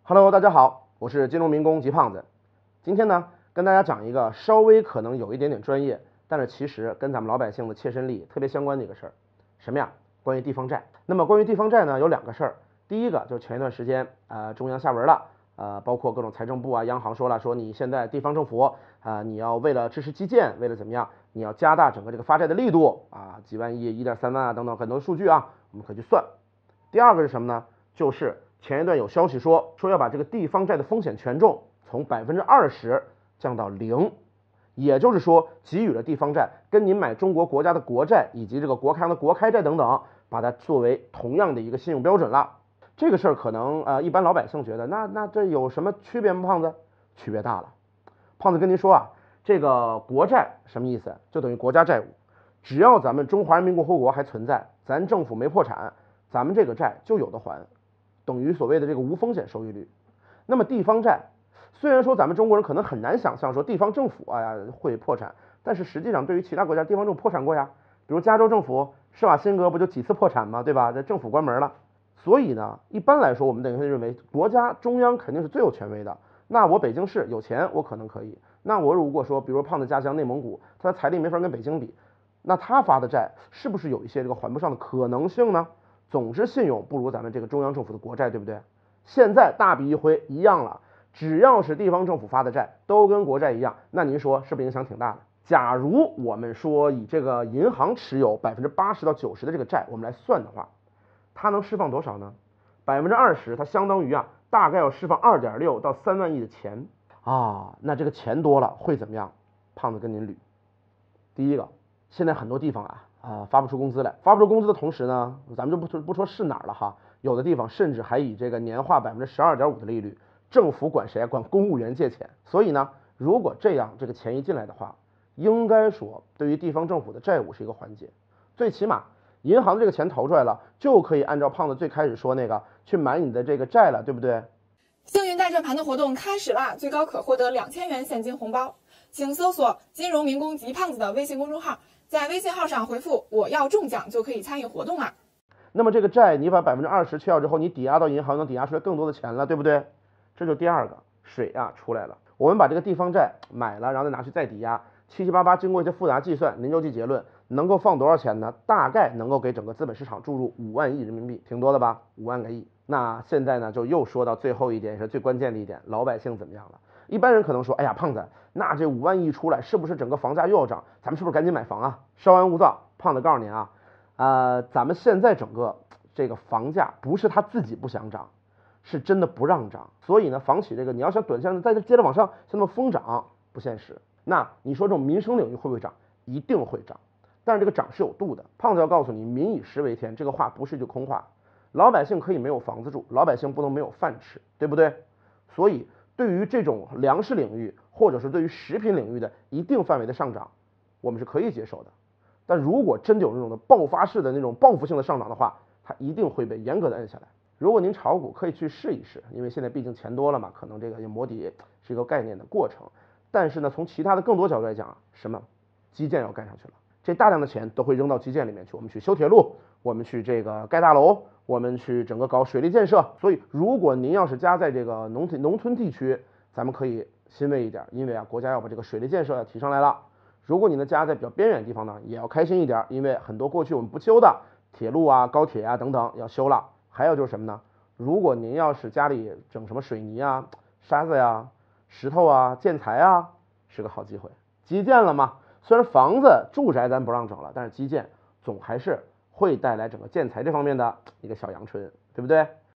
Hello，大家好，我是金融民工吉胖子。今天呢，跟大家讲一个稍微可能有一点点专业，但是其实跟咱们老百姓的切身利益特别相关的一个事儿。什么呀？关于地方债。那么关于地方债呢，有两个事儿。第一个就是前一段时间中央下文了，包括各种财政部啊、央行说了，说你现在地方政府你要为了支持基建，为了怎么样，你要加大整个这个发债的力度啊，几万亿、1.3万啊等等很多数据啊，我们可以去算。第二个是什么呢？就是前一段有消息说要把这个地方债的风险权重从20%降到0%，也就是说给予了地方债跟您买中国国家的国债以及这个国开的国开债等等，把它作为同样的一个信用标准了。这个事儿可能一般老百姓觉得那这有什么区别吗？胖子，区别大了。胖子跟您说啊，这个国债什么意思？就等于国家债务，只要咱们中华人民共和国还存在，咱政府没破产，咱们这个债就有的还，等于所谓的这个无风险收益率。那么地方债，虽然说咱们中国人可能很难想象说地方政府会破产，但是实际上对于其他国家地方政府破产过呀，比如加州政府施瓦辛格不就几次破产吗？对吧？这政府关门了。所以呢，一般来说我们等于认为国家中央肯定是最有权威的。那我北京市有钱，我可能可以。那我如果说，比如胖子家乡内蒙古，他的财力没法跟北京比，那他发的债是不是有一些这个还不上的可能性呢？总之信用不如咱们这个中央政府的国债，对不对？现在大笔一挥一样了，只要是地方政府发的债都跟国债一样，那您说是不是影响挺大的？假如我们说以这个银行持有80%到90%的这个债，我们来算的话，它能释放多少呢？20%，它相当于大概要释放2.6到3万亿的钱啊。那这个钱多了会怎么样？胖子跟您捋。第一个，现在很多地方发不出工资来，发不出工资的同时呢，咱们就不说是哪儿了哈，有的地方甚至还以这个年化12.5%的利率，政府管谁？管公务员借钱。所以呢，如果这样这个钱一进来的话，应该说对于地方政府的债务是一个缓解，最起码银行这个钱投出来了，就可以按照胖子最开始说那个去买你的这个债了，对不对？ 幸运带转盘的活动开始啦，最高可获得2000元现金红包，请搜索金融民工吉胖子的微信公众号，在微信号上回复我要中奖就可以参与活动啦。 那么这个债你把20%去掉之后，你抵押到银行能抵押出来更多的钱了，对不对？这就第二个水出来了。我们把这个地方债买了，然后再拿去再抵押，七七八八经过一些复杂计算，您就记结论，能够放多少钱呢？大概能够给整个资本市场注入5万亿人民币，挺多的吧？5万个亿。那现在呢，就又说到最后一点，也是最关键的一点，老百姓怎么样了？一般人可能说，哎呀，胖子，那这5万亿出来，是不是整个房价又要涨？咱们是不是赶紧买房啊？稍安勿躁，胖子告诉您咱们现在整个这个房价不是他自己不想涨，是真的不让涨。所以呢，房企这个你要想短线再接着往上像那么疯涨不现实。那你说这种民生领域会不会涨？一定会涨，但是这个涨是有度的。胖子要告诉你，民以食为天，这个话不是一句空话。老百姓可以没有房子住，老百姓不能没有饭吃，对不对？所以对于这种粮食领域或者是对于食品领域的一定范围的上涨，我们是可以接受的。但如果真的有那种的爆发式的那种报复性的上涨的话，它一定会被严格的摁下来。如果您炒股可以去试一试，因为现在毕竟钱多了嘛，可能这个摸底是一个概念的过程。但是呢，从其他的更多角度来讲什么基建要干上去了，这大量的钱都会扔到基建里面去，我们去修铁路，我们去这个盖大楼，我们去整个搞水利建设。所以如果您要是加在这个农村地区，咱们可以欣慰一点，因为国家要把这个水利建设要提上来了。如果你的家在比较边远的地方呢，也要开心一点，因为很多过去我们不修的铁路高铁等等要修了。还有就是什么呢？如果您要是家里整什么水泥沙子石头建材是个好机会。基建了嘛，虽然房子住宅咱不让整了，但是基建总还是会带来整个建材这方面的一个小阳春，对不对？